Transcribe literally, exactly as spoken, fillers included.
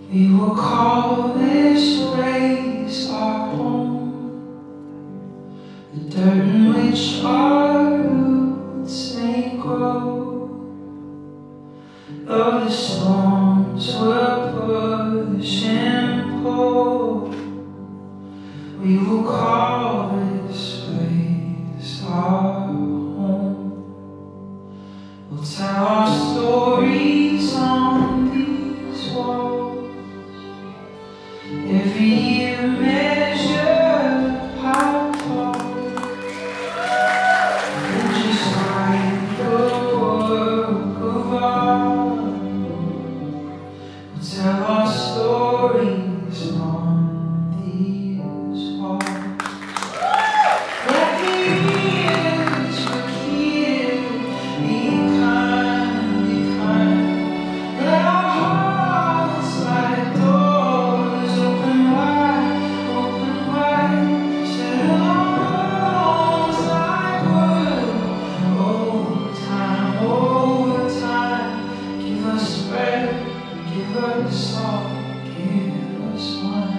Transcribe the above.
We will call this place our home, the dirt in which our roots may grow. Though the storms will push and pull, we will call this place our home. We'll tell our stories on these walls. Every year measure how tall, and just like the work of art, we'll tell our stories on these walls. Let me reach for here, be kind, be kind. Let our hearts like doors open wide, open wide. Set our bones like wood. Over time, over time. Give us bread, give us salt, give us wine.